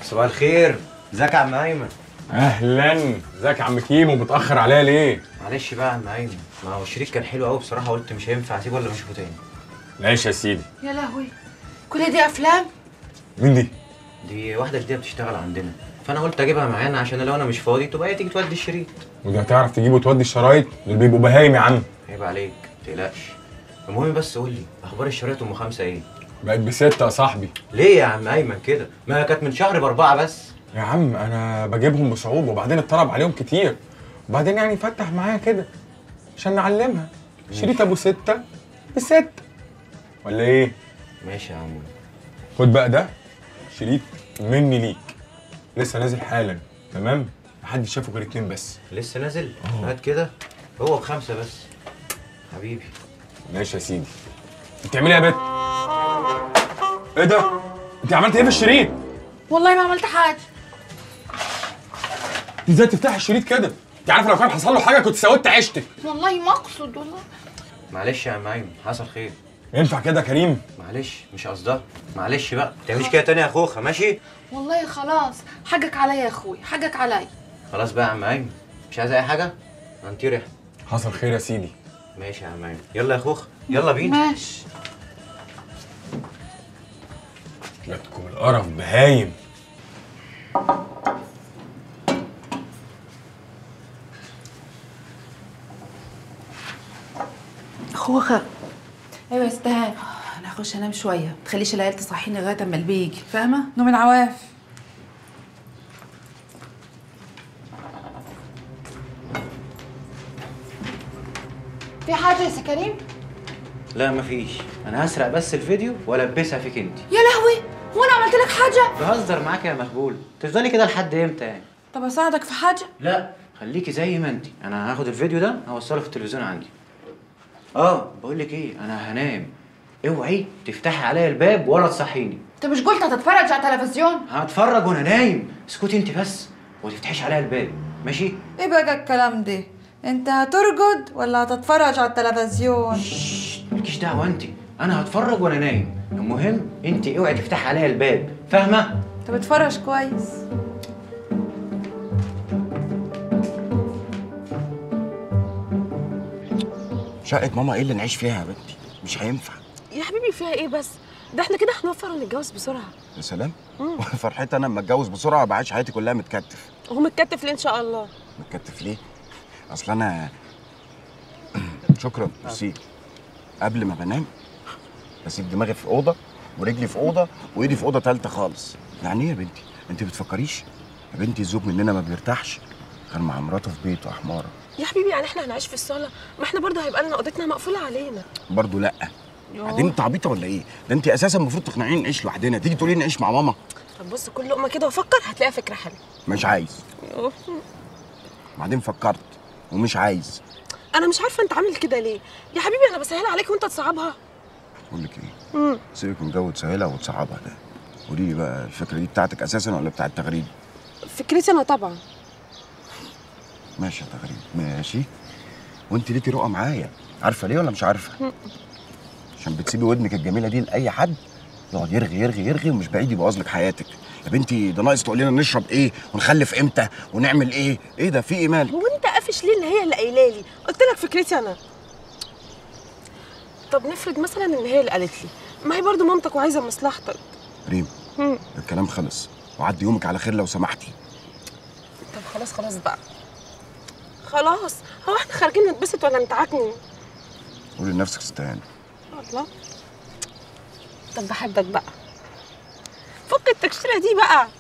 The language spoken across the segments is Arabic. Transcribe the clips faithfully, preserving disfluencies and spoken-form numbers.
صباح الخير، ازيك يا عم ايمن؟ اهلا، ازيك يا عم كيمو؟ متاخر عليا ليه؟ معلش بقى يا عم ايمن، ما هو الشريك كان حلو قوي بصراحه، قلت مش هينفع اسيبه ولا اشوفه تاني. ماشي يا سيدي. يا لهوي، كل دي افلام؟ مين دي؟ دي واحده جديده بتشتغل عندنا، فانا قلت اجيبها معانا عشان لو انا مش فاضي تبقى هي تيجي تودي الشريط. ودي هتعرف تجيب وتودي الشرايط؟ دول بيبقوا بهايم يا عم. عيب عليك، ما تقلقش. المهم بس قول لي اخبار الشرايط ام خمسه ايه؟ بقت بستة يا صاحبي. ليه يا عم ايمن كده؟ ما كانت من شهر باربعه بس. يا عم انا بجيبهم بصعوبه وبعدين اتطلب عليهم كتير، وبعدين يعني فتح معايا كده عشان نعلمها. شريط ابو ستة بستة ولا ايه؟ ماشي يا عم. خد بقى ده شريط مني ليك، لسه نازل حالا، تمام؟ محدش شافه غير اتنين بس. لسه نازل؟ هات كده، هو بخمسه بس حبيبي. ماشي يا سيدي. انت بتعملي ايه يا بت؟ ايه ده؟ انت عملت ايه في الشريط؟ والله ما عملت حاجه. ازاي تفتح الشريط كده؟ انت عارفه لو كان حصل له حاجه كنت سودت عيشتك. والله ما اقصد والله. معلش يا عم ايمن، حصل خير. ينفع كده يا كريم؟ معلش مش قصدها، معلش بقى، ما تعمليش كده تاني يا خوخه، ماشي؟ والله خلاص، حقك عليا يا اخوي، حقك عليا. خلاص بقى يا عم ايمن، مش عايز اي حاجه؟ هنطير احنا. حصل خير يا سيدي. ماشي يا عم ايمن، يلا يا خوخه، يلا بينا. ماشي. جاتكم القرف بهايم. خوخه. ايوه يا استهان، انا هخش انام شويه، ما تخليش العيال تصحيني لغايه اما البي يجي، فاهمه؟ نوم العواف. في حاجه يا كريم؟ لا مفيش، انا هسرق بس الفيديو والبسها فيك انت. يا لهوي، هو انا عملت لك حاجه؟ بهزر معاك يا مهبول، تفضلي كده لحد امتى يعني؟ طب اساعدك في حاجه؟ لا خليكي زي ما انت، انا هاخد الفيديو ده هوصله في التلفزيون عندي. اه بقول لك ايه، انا هنام، اوعي تفتحي عليا الباب ولا تصحيني. انت مش قلت هتتفرج على التلفزيون؟ هتفرج وانا نايم، اسكتي انت بس وما تفتحيش عليا الباب، ماشي؟ ايه بقى الكلام ده؟ انت هترقد ولا هتتفرج على التلفزيون؟ ششش، مالكيش دعوه انت، انا هتفرج وانا نايم، المهم انت اوعي تفتحي عليا الباب، فاهمه؟ انت بتفرج كويس. شقة ماما ايه اللي نعيش فيها يا بنتي؟ مش هينفع. يا حبيبي فيها ايه بس؟ ده احنا كده هنوفر ونتجوز بسرعه. يا سلام. فرحتي انا لما اتجوز بسرعه بعيش حياتي كلها متكتف. وهو متكتف ليه ان شاء الله؟ متكتف ليه؟ اصل انا شكرا ميرسي. قبل ما بنام بسيب دماغي في اوضه ورجلي في اوضه وايدي في اوضه ثالثه خالص. يعني ايه يا بنتي؟ انت بتفكريش؟ يا بنتي الزوج مننا ما بيرتاحش غير مع مراته في بيته يا حماره. يا حبيبي يعني احنا هنعيش في الصاله؟ ما احنا برضه هيبقى لنا اوضتنا مقفوله علينا. برضه لا. بعدين انت عبيطه ولا ايه؟ ده انت اساسا المفروض تقنعيني نعيش لوحدنا، تيجي تقولي لي نعيش مع ماما. طب بص كل لقمه كده وفكر، هتلاقي فكره حلوه. مش عايز. بعدين فكرت ومش عايز. انا مش عارفه انت عامل كده ليه يا حبيبي، انا بسهل عليك وانت تصعبها. بقول لك ايه؟ امم سيبك من جو تسهلها وتصعبها ده. قولي لي بقى الفكره دي بتاعتك اساسا ولا بتاعت تغريد؟ فكرتي انا طبعا. ماشي يا تغريد ماشي. وانت ليكي رؤى معايا، عارفه ليه ولا مش عارفه؟ عشان بتسيبي ودنك الجميله دي لاي حد يقعد يرغي يرغي يرغي ومش بعيد يبوظ لك حياتك. يا بنتي ده ناقص تقول لنا نشرب ايه ونخلف امتى ونعمل ايه؟ ايه ده في ايه مالك؟ هو انت قافش ليه؟ اللي هي اللي قايله لي، قلت لك فكرتي انا. طب نفرض مثلا ان هي اللي قالت لي، ما هي برضه مامتك وعايزه مصلحتك. ريم الكلام خلص وعدي يومك على خير لو سمحتي. طب خلاص خلاص بقى، خلاص. هو احنا خارجين نتبسط ولا نتعكني؟ قولي لنفسك استهانه. الله. طب بحبك بقى، فك التكشيره دي بقى.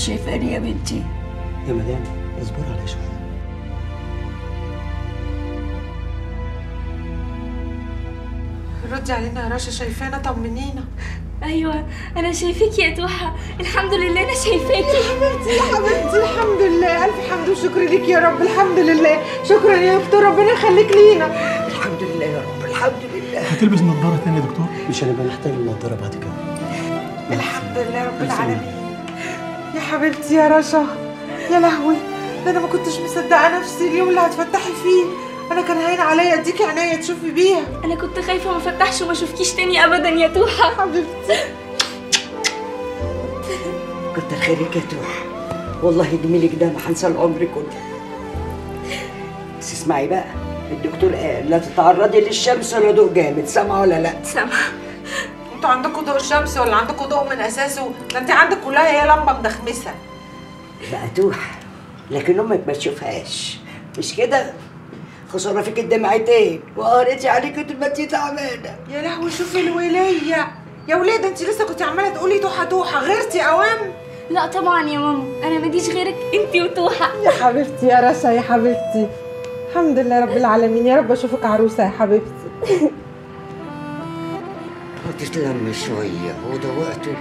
شايفاني يا بنتي؟ يا مدام اصبري على شويه. ردي علينا يا رشا، شايفانا طمنينا. ايوه انا شايفاكي يا توحه، الحمد لله انا شايفاكي. يا حبيبتي يا حبيبتي الحمد لله، الف حمد وشكر ليك يا رب. الحمد لله، شكرا يا دكتور، ربنا يخليك لينا. الحمد لله يا رب، الحمد لله. هتلبس نظاره تاني يا دكتور؟ مش هنبقى نحتاج النضاره بعد كده. الحمد لله رب العالمين. يا حبيبتي يا رشا، يا لهوي، ده انا ما كنتش مصدقه نفسي اليوم اللي هتفتحي فيه. انا كان هين عليا اديكي عينيا تشوفي بيها. انا كنت خايفه ما افتحش وما اشوفكيش تاني ابدا يا توحه. حبيبتي كتر خيرك يا توحه، والله جميلك ده ما هنسى العمر كله. بس اسمعي بقى، الدكتور قال لا تتعرضي للشمس ولا ضوء جامد، سامعه ولا لا؟ سامعه. انتوا عندكم ضوء الشمس ولا عندكم ضوء من اساسه؟ ده انت عندك كلها هي لمبه مدخمسه. بقى توحه، لكن امك ما تشوفهاش، مش كده؟ خساره فيك الدمعتين وقهرتي عليك طول ما انتي تعبانه. يا لهوي شوفي الوليه يا ولاد، انت لسه كنت عماله تقولي توحه توحه، غيرتي اوام؟ لا طبعا يا ماما، انا ماليش غيرك انتي وتوحه. يا حبيبتي يا رشا يا حبيبتي، الحمد لله رب العالمين. يا رب اشوفك عروسه يا حبيبتي. وتتلم شويه، هو ده وقته.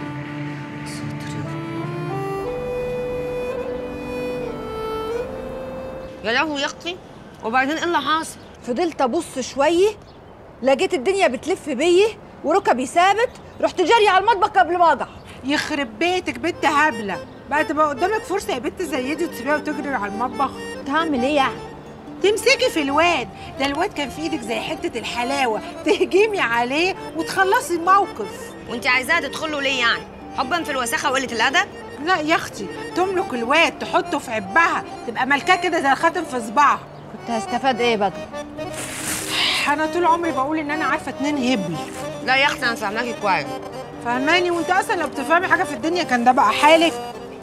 يا لهوي يا اختي، وبعدين ايه اللي حاصل؟ فضلت ابص شويه، لقيت الدنيا بتلف بيا وركبي ثابت، رحت جاريه على المطبخ قبل ما اقع. يخرب بيتك بنت هبله، بقى تبقى قدامك فرصه يا بنت زي دي وتسيبيها وتجري على المطبخ؟ تعمل ايه يعني؟ تمسكي في الواد ده، الواد كان في ايدك زي حته الحلاوه، تهجمي عليه وتخلصي الموقف. وانت عايزاها تدخله ليه يعني؟ حبا في الوساخه وقله الادب؟ لا يا اختي، تملك الواد تحطه في عبها، تبقى ملكاه كده زي الخاتم في صباعها. كنت هستفاد ايه بقى؟ انا طول عمري بقول ان انا عارفه اتنين هبل. لا يا اختي انا فاهماكي كويس. فهماني؟ وانت اصلا لو بتفهمي حاجه في الدنيا كان ده بقى حالف.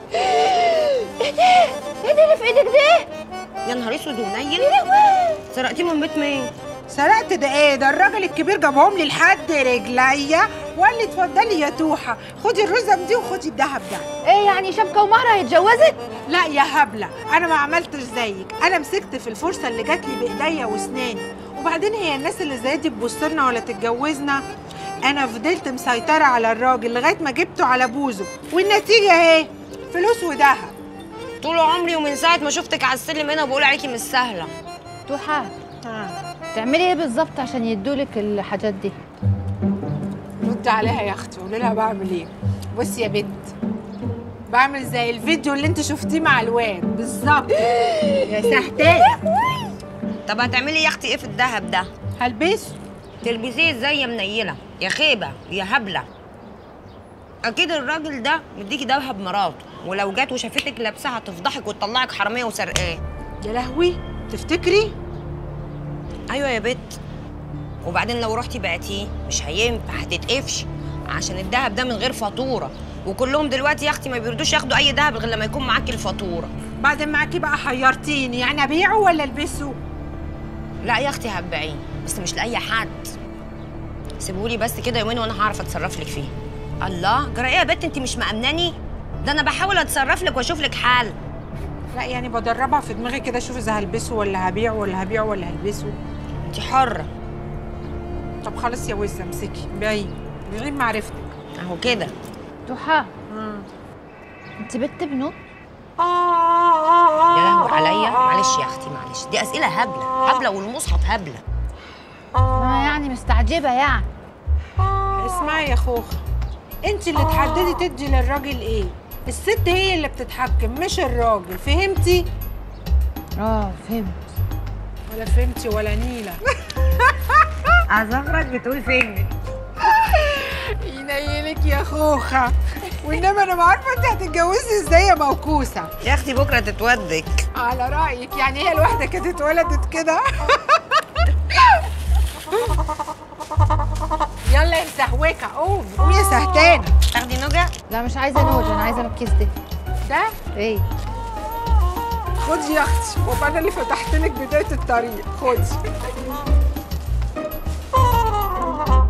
ايه ده؟ ايه ده اللي في ايدك ده؟ يا نهار اسود ونيل، سرقتيه من بيت مين؟ سرقت ده ايه؟ ده الراجل الكبير جابهم لي لحد رجليا وقال لي اتفضلي يا توحه، خدي الرزم دي وخدي الدهب ده. ايه يعني شبكه ومهر هيتجوزك؟ لا يا هبله، انا ما عملتش زيك، انا مسكت في الفرصه اللي جات لي بايديا واسناني. وبعدين هي الناس اللي زي دي تبص لنا ولا تتجوزنا؟ انا فضلت مسيطره على الراجل لغايه ما جبته على بوزه، والنتيجه اهي، فلوس وذهب. طول عمري ومن ساعه ما شفتك على السلم هنا بقول عليكي مش سهله. توحه، تعملي ايه بالظبط عشان يدولك الحاجات دي؟ ردي عليها يا اختي، قولي لها بعمل ايه. بصي يا بنت، بعمل زي الفيديو اللي انت شفتيه مع الواد بالظبط. يا سحتانه. طب هتعملي يا اختي ايه في الذهب ده؟ هلبسه. تلبسيه ازاي يا منيله يا خيبه يا هبله؟ اكيد الراجل ده مديكي دهب مراته، ولو جت وشافتك لابسه هتفضحك وتطلعك حراميه وسرقاه. يا لهوي، تفتكري؟ ايوه يا بت. وبعدين لو رحتي بعتيه مش هينفع، هتتقفش عشان الدهب ده من غير فاتوره، وكلهم دلوقتي يا اختي ما بيردوش ياخدوا اي دهب غير لما يكون معاكي الفاتوره. بعدين معاكي بقى حيرتيني، يعني ابيعه ولا البسه؟ لا يا اختي هتبيعيه، بس مش لاي حد. سيبولي بس كده يومين وانا هعرف اتصرف لك فيه. الله، جرى ايه يا بت، انت مش مأمناني؟ ده انا بحاول اتصرف لك واشوف لك حل. لا يعني بدربها في دماغي كده، اشوف اذا هلبسه ولا هبيعه ولا هبيعه ولا هلبسه. انت حره. طب خلاص يا وزه، امسكي بيعيه، بيعيه معرفتك اهو كده. توحه، انت بنت بنوت؟ يا لهوي عليا، معلش يا اختي معلش، دي اسئله هبله هبله والمصحف هبله. اه يعني مستعجبه يعني. اسمعي يا خوخه، انت اللي تحددي تدي للراجل ايه، الست هي اللي بتتحكم مش الراجل، فهمتي؟ اه فهمت. ولا فهمتي ولا نيله. عذافرك بتقول فين؟ ينيلك يا خوخه، وانما انا ما عارفه انت هتتجوزي ازاي يا موكوسه. يا اختي بكره تتودك. على رايك، يعني هي الواحده كانت اتولدت كده؟ يلا يا مسهوكه، قومي قومي يا سهتانه. تاخدي نوجه؟ لا مش عايزه نوجه، انا عايزه الكيس ده. ده؟ ايه؟ خدي يا اختي، وابقى انا اللي فتحت لك بدايه الطريق، خدي.